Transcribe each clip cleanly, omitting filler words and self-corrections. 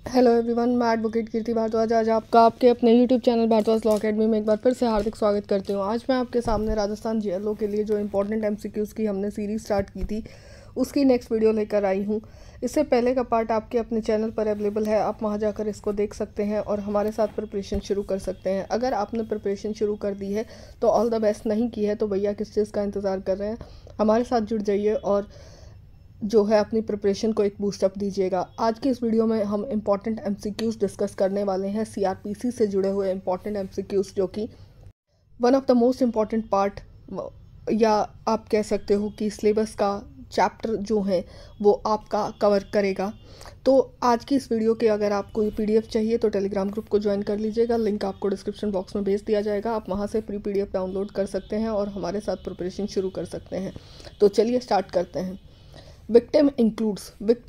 Hello everyone, मैं advocate Kirti Bhardwaj आज आपका आपके अपने YouTube channel Bhardwaj law academy में एक बार फिर से हार्दिक स्वागत करती हूँ। आज मैं आपके सामने राजस्थान जेएलओ के लिए जो इम्पोर्टेंट एमसीक्यूज़ की हमने सीरीज स्टार्ट की थी उसकी नेक्स्ट वीडियो लेकर आई हूँ। इससे पहले का पार्ट आपके अपने चैनल पर अवेलेबल है, आप वहाँ जाकर इसको देख सकते हैं और हमारे साथ प्रिपरेशन शुरू कर सकते हैं। अगर आपने प्रिपरेशन शुरू कर दी है तो ऑल द बेस्ट, नहीं की है तो भैया किस चीज़ का इंतज़ार कर रहे हैं, हमारे साथ जुड़ जाइए और जो है अपनी प्रिपरेशन को एक बूस्टअप दीजिएगा। आज की इस वीडियो में हम इम्पॉर्टेंट एमसीक्यूज़ डिस्कस करने वाले हैं, सीआरपीसी से जुड़े हुए इम्पॉर्टेंट एमसीक्यूज़, जो कि one of the most important part, या आप कह सकते हो कि सिलेबस का चैप्टर जो है वो आपका कवर करेगा। तो आज की इस वीडियो के अगर आपको ये पीडीएफ चाहिए तो टेलीग्राम ग्रुप को ज्वाइन कर लीजिएगा, लिंक आपको डिस्क्रिप्शन बॉक्स में भेज दिया जाएगा। आप वहाँ से प्री पीडीएफ डाउनलोड कर सकते हैं और हमारे साथ प्रिपरेशन शुरू कर सकते हैं। तो चलिए स्टार्ट करते हैं। विक्टिम इंक्लूड्स,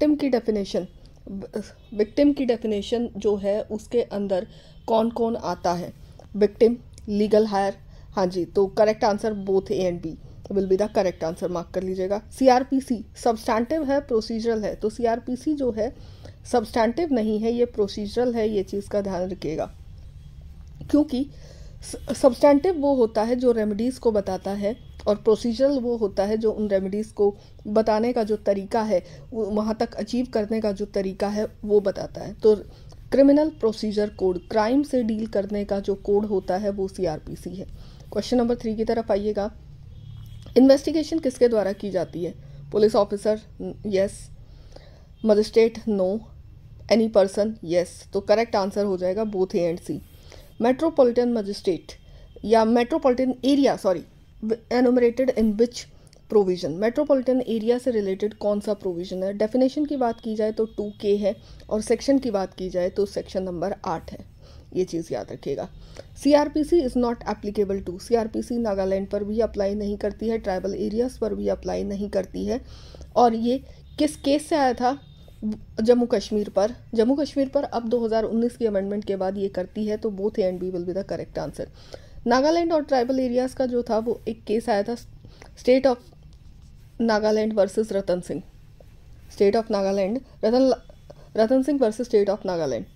विक्टिम की डेफिनेशन जो है उसके अंदर कौन कौन आता है। विक्टिम, लीगल हायर, हाँ जी, तो correct answer both A and B will be the correct answer, mark कर लीजिएगा। सीआरपीसी सब्सटैंटिव है, प्रोसीजरल है, तो सीआरपीसी जो है सब्सटैंटिव नहीं है, ये प्रोसीजरल है, ये चीज़ का ध्यान रखिएगा। क्योंकि सब्सटैंटिव वो होता है जो रेमेडीज़ को बताता है और प्रोसीजरल वो होता है जो उन रेमेडीज़ को बताने का जो तरीका है, वहाँ तक अचीव करने का जो तरीका है वो बताता है। तो क्रिमिनल प्रोसीजर कोड, क्राइम से डील करने का जो कोड होता है वो सीआरपीसी है। क्वेश्चन नंबर 3 की तरफ आइएगा। इन्वेस्टिगेशन किसके द्वारा की जाती है? Police officer, yes. Magistrate, no. Any person, yes. तो करेक्ट आंसर हो जाएगा both A and C. Metropolitan magistrate या metropolitan area, sorry, enumerated in which provision? Metropolitan area से रिलेटेड कौन सा प्रोविजन है? डेफिनेशन की बात की जाए तो 2K है और सेक्शन की बात की जाए तो सेक्शन नंबर 8 है, ये चीज़ याद रखिएगा। CrPC is not applicable to, CrPC Nagaland पर भी अप्लाई नहीं करती है, ट्राइबल एरियाज पर भी अप्लाई नहीं करती है। और ये किस केस से आया था? जम्मू कश्मीर पर अब 2019 की अमेंडमेंट के बाद ये करती है, तो both A and B will be the correct answer. Nagaland और ट्राइबल एरियाज़ का जो था वो एक केस आया था, state of Nagaland versus Ratan Singh, state of Nagaland, Ratan Singh versus state of Nagaland.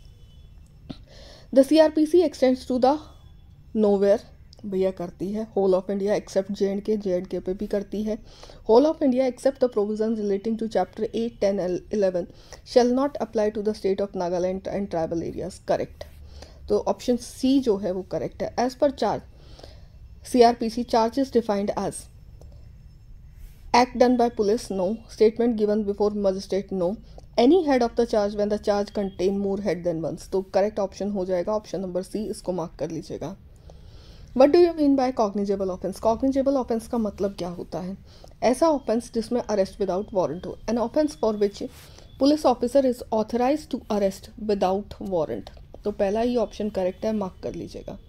The CrPC extends to the nowhere, भैया करती है whole of India except J and K पे भी करती है। Whole of India except the provision relating to chapter 8, 10, 11 shall not apply to the state of Nagaland and tribal areas, correct. तो option C जो है वो करेक्ट है। एज पर charge, CrPC charge is defined as act done by police, no. Statement given before magistrate, no. Any head of the charge when the charge contain more head than once, तो correct option हो जाएगा option number C, इसको mark कर लीजिएगा। What do you mean by cognizable offense? Cognizable offense का मतलब क्या होता है? ऐसा ऑफेंस जिसमें अरेस्ट विदाउट वारंट हो, an offence for which police officer is authorise to arrest without warrant. तो पहला ही ऑप्शन करेक्ट है, मार्क कर लीजिएगा।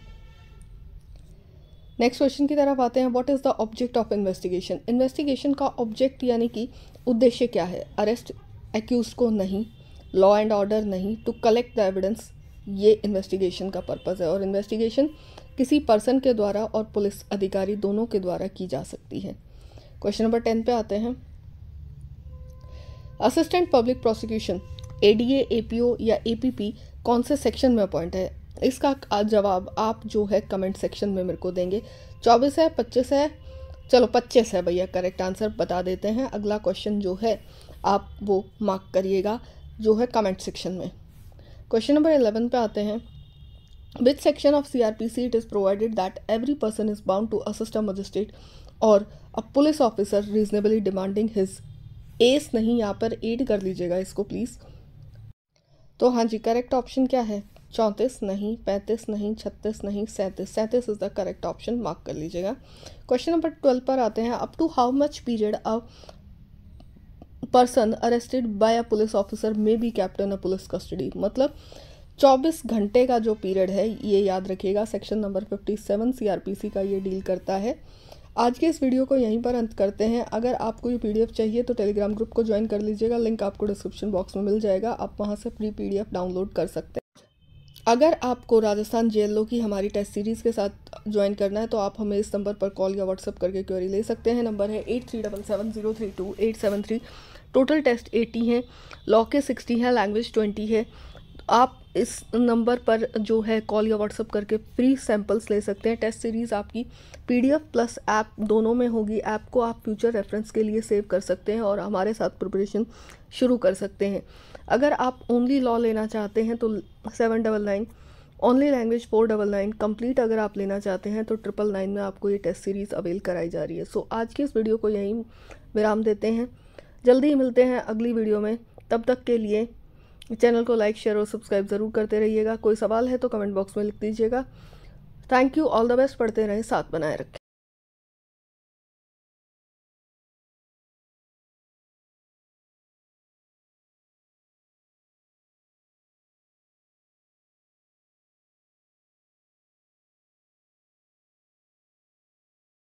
नेक्स्ट क्वेश्चन की तरफ आते हैं। What is the object of investigation? Investigation का ऑब्जेक्ट यानी कि उद्देश्य क्या है? अरेस्ट एक्यूज को नहीं, लॉ एंड ऑर्डर नहीं, टू कलेक्ट द एविडेंस, ये इन्वेस्टिगेशन का पर्पज़ है। और इन्वेस्टिगेशन किसी पर्सन के द्वारा और पुलिस अधिकारी दोनों के द्वारा की जा सकती है। क्वेश्चन नंबर 10 पे आते हैं। Assistant public prosecution, ADA, APO या एपीपी कौन से सेक्शन में अपॉइंट है? इसका जवाब आप जो है कमेंट सेक्शन में मेरे को देंगे। 24 है, 25 है, चलो 25 है भैया, करेक्ट आंसर बता देते हैं। अगला क्वेश्चन जो है आप वो मार्क करिएगा जो है कमेंट सेक्शन में। क्वेश्चन नंबर 11 पे आते हैं। Which section of CrPC it is provided that every person is bound to assist a magistrate और a police officer reasonably demanding his एस, नहीं यहाँ पर एड कर लीजिएगा इसको प्लीज़। तो हाँ जी, करेक्ट ऑप्शन क्या है? 34 नहीं, 35 नहीं, 36 नहीं, 37 इज द करेक्ट ऑप्शन, मार्क कर लीजिएगा। क्वेश्चन नंबर 12 पर आते हैं। Up to how much period a person arrested by a police officer may be kept in a police custody, मतलब 24 घंटे का जो पीरियड है ये याद रखिएगा। सेक्शन नंबर 57 सीआरपीसी का ये डील करता है। आज के इस वीडियो को यहीं पर अंत करते हैं। अगर आपको ये पीडीएफ चाहिए तो टेलीग्राम ग्रुप को ज्वाइन कर लीजिएगा, लिंक आपको डिस्क्रिप्शन बॉक्स में मिल जाएगा, आप वहाँ से प्री पीडीएफ डाउनलोड कर सकते हैं। अगर आपको राजस्थान जेएलओ की हमारी टेस्ट सीरीज़ के साथ ज्वाइन करना है तो आप हमें इस नंबर पर कॉल या व्हाट्सएप करके क्वेरी ले सकते हैं। नंबर है 8377032873। टोटल टेस्ट 80 हैं, लॉ के 60 हैं, लैंग्वेज 20 है। आप इस नंबर पर जो है कॉल या व्हाट्सअप करके फ्री सैम्पल्स ले सकते हैं। टेस्ट सीरीज़ आपकी PDF प्लस ऐप दोनों में होगी। ऐप को आप फ्यूचर रेफरेंस के लिए सेव कर सकते हैं और हमारे साथ प्रिपरेशन शुरू कर सकते हैं। अगर आप ओनली लॉ लेना चाहते हैं तो 799, ओनली लैंग्वेज 499, कंप्लीट अगर आप लेना चाहते हैं तो 999 में आपको ये टेस्ट सीरीज़ अवेल कराई जा रही है। सो आज की इस वीडियो को यहीं विराम देते हैं, जल्दी ही मिलते हैं अगली वीडियो में। तब तक के लिए चैनल को लाइक, शेयर और सब्सक्राइब ज़रूर करते रहिएगा। कोई सवाल है तो कमेंट बॉक्स में लिख दीजिएगा। Thank you, all the best, पढ़ते रहें, साथ बनाए रखें।